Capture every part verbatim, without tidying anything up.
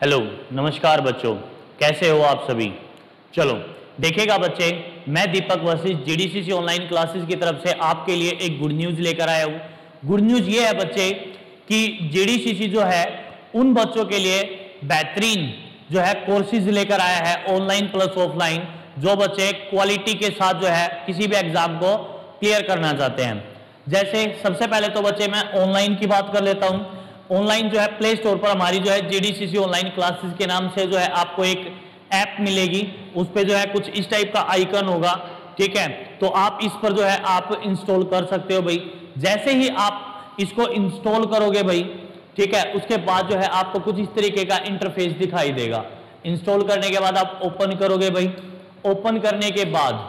Hello, नमस्कार बच्चों, कैसे हो आप सभी। चलो देखिएगा बच्चे, मैं Deepak Vashishtha GDCC online classes की तरफ से आपके लिए एक गुड न्यूज़ लेकर आया हूँ। गुड न्यूज़ ये है बच्चे कि जीडीसीसी जो है उन बच्चों के लिए बेहतरीन जो है कोर्सेज लेकर आया है ऑनलाइन प्लस ऑफलाइन, जो बच्चे क्वालिटी के साथ जो है किसी भी एग्जाम को क्लियर करना चाहते हैं। जैसे सबसे पहले तो बच्चे मैं ऑनलाइन की बात कर लेता हूँ। ऑनलाइन जो है प्ले स्टोर पर हमारी जो है जीडीसीसी ऑनलाइन क्लासेस के नाम से जो है आपको एक ऐप मिलेगी। उस पे जो है कुछ इस टाइप का आइकन होगा, ठीक है, तो आप इस पर जो है आप इंस्टॉल कर सकते हो भाई। जैसे ही आप इसको इंस्टॉल करोगे भाई, ठीक है, उसके बाद जो है आपको कुछ इस तरीके का इंटरफेस दिखाई देगा। इंस्टॉल करने के बाद आप ओपन करोगे भाई। ओपन करने के बाद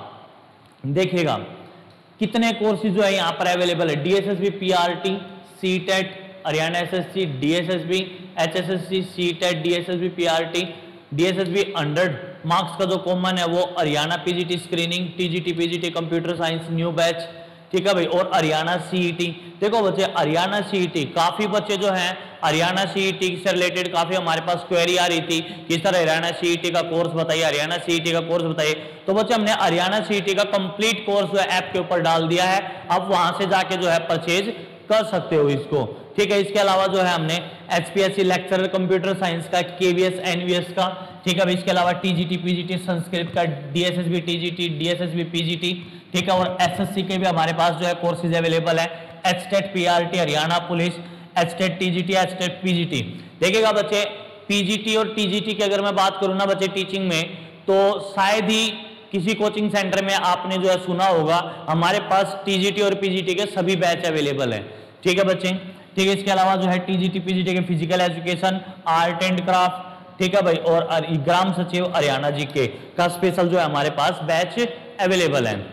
देखिएगा कितने कोर्सेज जो है यहाँ पर अवेलेबल है। DSSB, PRT, CTET, Haryana SSC, DSSB, HSSC, CTET, DSSB, PRT, DSSB hundred marks का जो कॉमन है वो Haryana PGT screening, TGT, PGT computer science new batch, ठीक है भाई, और हरियाणा सीईटी। देखो बच्चे, हरियाणा सीईटी काफी बच्चे जो हैं हरियाणा सीईटी से रिलेटेड काफी हमारे पास क्वेरी आ रही थी, किस तरह हरियाणा सीईटी का कोर्स बताइए, हरियाणा सीईटी का कोर्स बताइए। तो बच्चे हमने हरियाणा सीईटी का कंप्लीट कोर्स जो है ऐप के ऊपर डाल दिया है। आप वहां से जाके जो है परचेज कर सकते हो इसको, ठीक है। इसके अलावा जो है हमने एचपीएससी लेक्चरर कंप्यूटर साइंस का, केवीएस, एनवीएस का, ठीक है। इसके अलावा टीजीटी, पीजीटी संस्कृत का, डीएसएसबी टीजीटी, डीएसएसबी पीजीटी, ठीक है, और एसएससी के भी हमारे पास जो है कोर्सेज अवेलेबल है। HTET, PRT, Haryana police, HTET TGT, HTET PGT. देखिएगा बच्चे, पीजीटी और टीजीटी की अगर मैं बात करूं ना बच्चे टीचिंग में, तो शायद ही किसी कोचिंग सेंटर में आपने जो है सुना होगा, हमारे पास टीजीटी और पीजीटी के सभी बैच अवेलेबल है, ठीक है बच्चे, ठीक है। इसके अलावा जो है टीजीटी, पीजीटी के physical education, art and craft, ठीक है भाई, और ग्राम सचिव हरियाणा जी के का स्पेशल जो है हमारे पास बैच अवेलेबल है।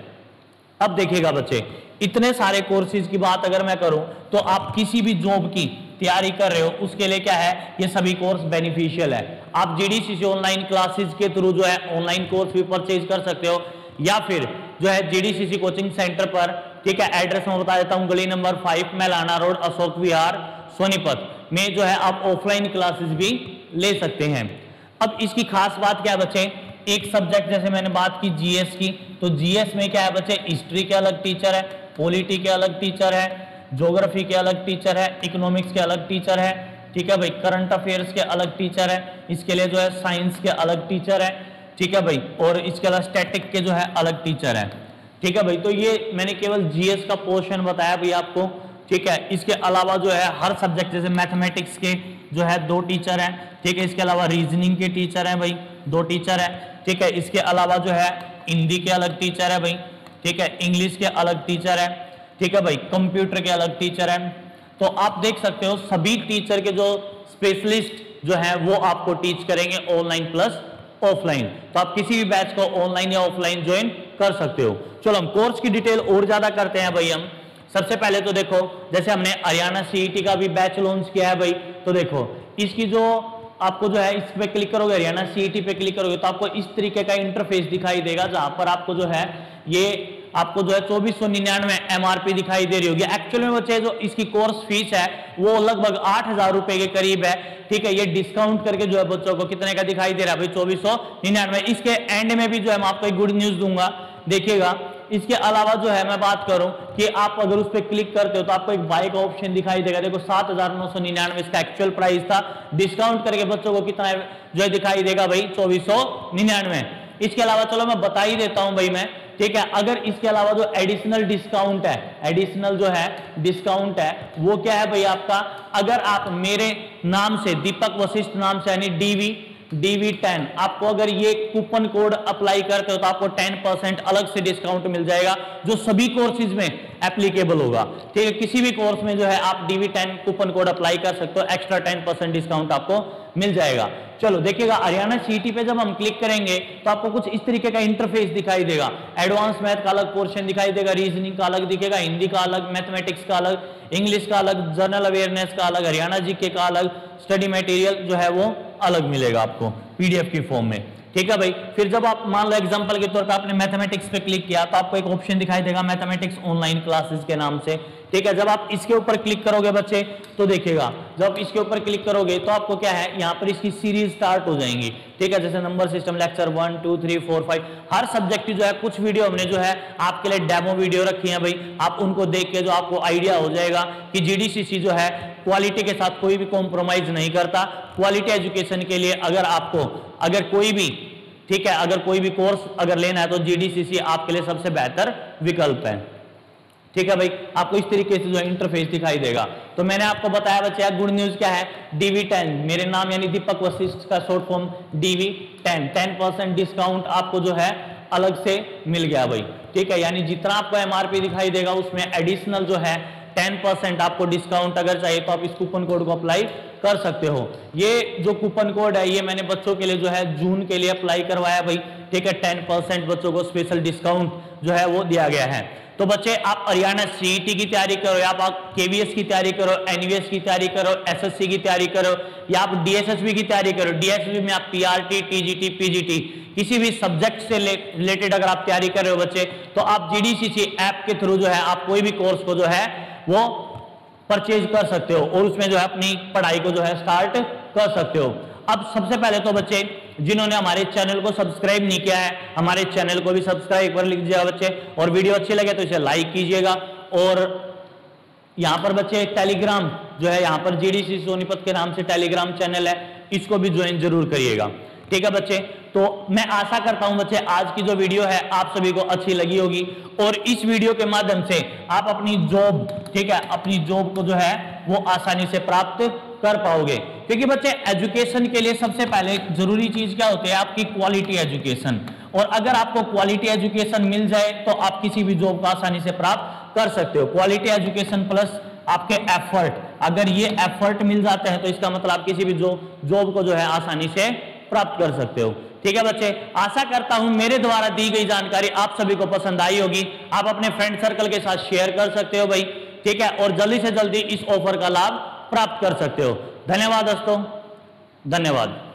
अब देखिएगा बच्चे, इतने सारे कोर्सेज की बात अगर मैं करूं तो आप किसी भी जॉब की तैयारी कर रहे हो उसके लिए क्या है, ये सभी कोर्स बेनिफिशियल है। आप जीडीसीसी ऑनलाइन क्लासेस के थ्रू जो है ऑनलाइन कोर्स भी परचेज कर सकते हो, या फिर जो है जीडीसीसी कोचिंग सेंटर पर, ठीक है, एड्रेस मैं बता देता हूं, गली number five, Mailana road, Ashok Vihar, Sonipat में जो है आप ऑफलाइन क्लासेस भी ले सकते हैं। अब इसकी खास बात क्या है बच्चे, एक सब्जेक्ट जैसे मैंने बात की जीएस की, तो जीएस में क्या है बच्चे, हिस्ट्री के अलग टीचर है, पॉलिटी के अलग टीचर है, ज्योग्राफी के अलग टीचर है, इकोनॉमिक्स के अलग टीचर है, ठीक है भाई, करंट अफेयर्स के अलग टीचर है, इसके लिए जो है साइंस के अलग टीचर है, ठीक है भाई, और इसके अलावा स्टैटिक के जो है अलग टीचर है, ठीक है भाई। तो ये मैंने केवल जीएस का पोर्शन बताया भाई आपको, ठीक है। इसके अलावा जो है हर सब्जेक्ट जैसे मैथमेटिक्स के जो है दो टीचर हैं, ठीक है। इसके अलावा रीजनिंग के टीचर हैं भाई, दो टीचर है, ठीक है। इसके अलावा जो है हिंदी के अलग टीचर है भाई, ठीक है, इंग्लिश के अलग टीचर है, ठीक है भाई, कंप्यूटर के अलग टीचर है। तो आप देख सकते हो सभी टीचर के जो स्पेशलिस्ट जो है वो आपको टीच करेंगे ऑनलाइन प्लस ऑफलाइन। तो आप किसी भी बैच को ऑनलाइन या ऑफलाइन ज्वाइन कर सकते हो। चलो हम कोर्स की डिटेल और ज्यादा करते हैं भाई। हम सबसे पहले तो देखो, जैसे हमने हरियाणा सीईटी का भी बैच लॉन्च किया है भाई, तो देखो इसकी जो आपको जो है इस पे क्लिक करोगे, हरियाणा सीईटी पे क्लिक करोगे तो आपको इस तरीके का इंटरफेस दिखाई देगा, जहां पर आपको जो है ये आपको जो है चौबीस सौ निन्यानवे एमआरपी दिखाई दे रही होगी। एक्चुअल में बच्चे जो इसकी कोर्स फीस है वो लगभग आठ हजार रुपए के करीब है, ठीक है। ये डिस्काउंट करके जो है बच्चों को कितने का दिखाई दे रहा है भाई, चौबीस सौ निन्यानवे। इसके एंड में भी जो है मैं आपको एक गुड न्यूज दूंगा, देखिएगा। इसके अलावा जो है मैं बात करूं कि आप अगर उस पर क्लिक करते हो तो आपको एक बाय का ऑप्शन दिखाई देगा। देखो सात हजार नौ सौ निन्यानवे इसका एक्चुअल प्राइस था, डिस्काउंट करके बच्चों को कितना जो है दिखाई देगा भाई, चौबीस सौ निन्यानवे। इसके अलावा चलो मैं बता ही देता हूं भाई मैं, ठीक है। अगर इसके अलावा जो एडिशनल डिस्काउंट है, एडिशनल जो है डिस्काउंट है वो क्या है भाई आपका, अगर आप मेरे नाम से दीपक वशिष्ठ नाम से यानी डीवी डीवी टेन, आपको अगर ये कूपन कोड अप्लाई करते हो तो आपको टेन परसेंट अलग से डिस्काउंट मिल जाएगा, जो सभी कोर्सेज में एप्लीकेबल होगा, ठीक है। किसी भी कोर्स में जो है आप DV ten coupon code apply कर सकते हो, एक्स्ट्रा टेन परसेंट डिस्काउंट आपको मिल जाएगा। चलो देखिएगा, हरियाणा सीईटी पे जब हम क्लिक करेंगे तो आपको कुछ इस तरीके का इंटरफेस दिखाई देगा। एडवांस मैथ का अलग पोर्शन दिखाई देगा, रीजनिंग का अलग दिखेगा, हिंदी का अलग, मैथमेटिक्स का अलग, इंग्लिश का अलग, जनरल अवेयरनेस का अलग, हरियाणा जीके का अलग, स्टडी मटेरियल जो है वो अलग मिलेगा आपको पीडीएफ की फॉर्म में। ठीक है भाई। फिर जब आप मान लो एग्जांपल के तौर पे आपने मैथमेटिक्स पे क्लिक किया तो आपको एक ऑप्शन दिखाई देगा मैथमेटिक्स ऑनलाइन क्लासेस के नाम से। ठीक है, जब आप इसके ऊपर क्लिक करोगे बच्चे तो देखिएगा, जब आप इसके ऊपर क्लिक करोगे तो आपको क्या है, यहाँ पर इसकी सीरीज स्टार्ट हो जाएंगी। ठीक है, जैसे number system lecture one two three four five, हर सब्जेक्ट की जो है कुछ वीडियो हमने जो है आपके लिए डेमो वीडियो रखी है भाई, आप उनको देख के जो आपको आइडिया हो जाएगा कि जीडीसीसी जो है क्वालिटी के साथ कोई भी कॉम्प्रोमाइज नहीं करता। क्वालिटी एजुकेशन के लिए अगर आपको अगर कोई भी ठीक है अगर कोई भी कोर्स अगर लेना है तो जीडीसीसी आपके लिए सबसे बेहतर विकल्प है। ठीक है भाई, आपको इस तरीके से जो है इंटरफेस दिखाई देगा। तो मैंने आपको बताया बच्चे गुड न्यूज क्या है, डीवी टेन, मेरे नाम यानी दीपक वशिष्ठ का short form DV ten, ten percent discount आपको जो है अलग से मिल गया भाई। ठीक है, यानी जितना आपको एमआरपी दिखाई देगा उसमें एडिशनल जो है टेन परसेंट आपको डिस्काउंट अगर चाहिए तो आप इस कूपन कोड को अप्लाई कर सकते हो। ये जो कूपन कोड है ये मैंने बच्चों के लिए जो है जून के लिए अप्लाई करवाया भाई। ठीक है, टेन परसेंट बच्चों को स्पेशल डिस्काउंट जो है वो दिया गया है। तो बच्चे आप हरियाणा सीईटी की तैयारी करो या आप केवीएस की तैयारी करो, एनवीएस की तैयारी करो, एसएससी की तैयारी करो या आप डीएसएसबी की तैयारी करो, डीएसएसबी में आप पीआरटी, टीजीटी, पीजीटी किसी भी सब्जेक्ट से रिलेटेड अगर आप तैयारी कर रहे हो बच्चे तो आप जीडीसीसी ऐप के थ्रू जो है आप कोई भी कोर्स को जो है वो परचेज कर सकते हो और उसमें जो है अपनी पढ़ाई को जो है स्टार्ट कर सकते हो। अब सबसे पहले तो बच्चे जिन्होंने हमारे चैनल को सब्सक्राइब नहीं किया है हमारे चैनल को भी सब्सक्राइब कर लीजिएगा बच्चे, और वीडियो अच्छी लगे तो इसे लाइक कीजिएगा। और यहाँ पर बच्चे टेलीग्राम जो है यहाँ पर जीडीसीसी सोनीपत के नाम से टेलीग्राम चैनल है, इसको भी ज्वाइन जरूर करिएगा। ठीक है बच्चे, तो मैं आशा करता हूं बच्चे आज की जो वीडियो है आप सभी को अच्छी लगी होगी और इस वीडियो के माध्यम से आप अपनी जॉब ठीक है अपनी जॉब को जो है वो आसानी से प्राप्त कर पाओगे। क्योंकि बच्चे एजुकेशन के लिए सबसे पहले जरूरी चीज क्या होती है, आपकी क्वालिटी एजुकेशन, और अगर आपको क्वालिटी एजुकेशन मिल जाए तो आप किसी भी जॉब को आसानी से प्राप्त कर सकते हो। क्वालिटी एजुकेशन प्लस आपके एफर्ट, अगर ये एफर्ट मिल जाते हैं तो इसका मतलब आप किसी भी जॉब को जो है आसानी से प्राप्त कर सकते हो। ठीक है बच्चे, आशा करता हूं मेरे द्वारा दी गई जानकारी आप सभी को पसंद आई होगी। आप अपने फ्रेंड सर्कल के साथ शेयर कर सकते हो भाई। ठीक है, और जल्दी से जल्दी इस ऑफर का लाभ प्राप्त कर सकते हो। धन्यवाद दोस्तों, धन्यवाद।